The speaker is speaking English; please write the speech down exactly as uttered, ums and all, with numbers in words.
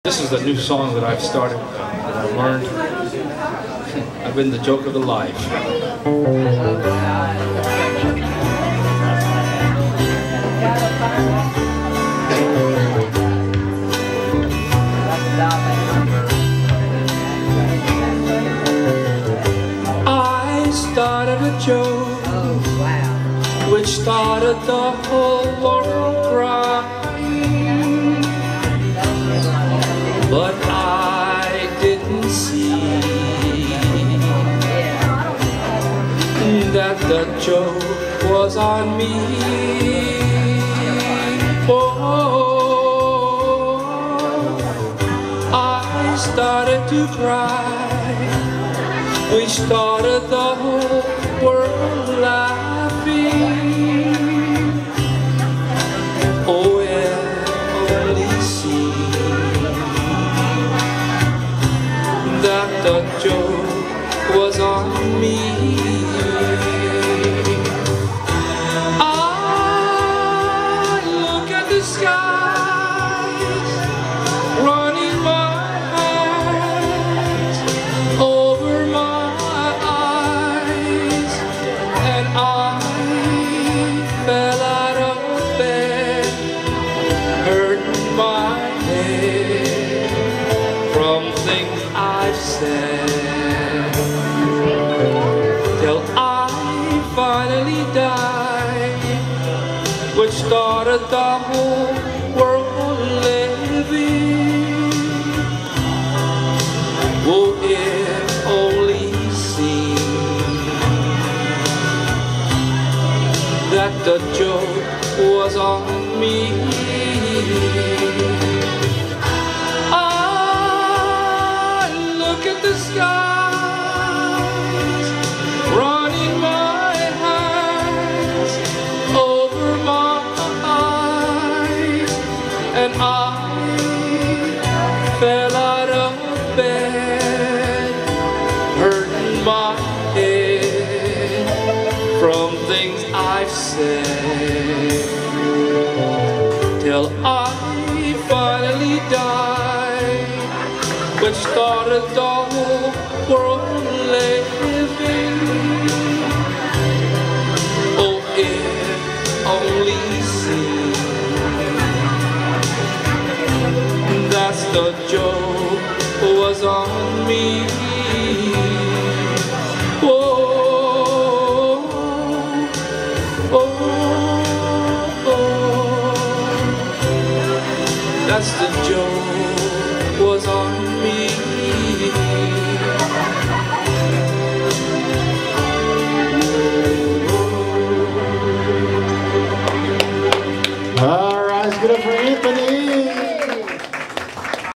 This is a new song that I've started, uh, that I learned. I've been the joke of the life. I started a joke, which started the whole world crying, but I didn't see that the joke was on me. Oh, I started to cry. We started the whole world laughing. Oh yeah, only see that the joke was on me. I look at the skies, running my hands over my eyes, and I fell out of bed, hurting my head from things I've said, till I finally died, which started the whole world living. Oh, if only seen that the joke was on me. I look at the skies, running my hands over my eyes, and I fell out of bed, hurting my head from things I've said, till I finally died, which started the whole world living. Oh, if only seen, that's the joke was on me. Oh, oh, oh, that's the joke was on me. All right, let's get up for Anthony.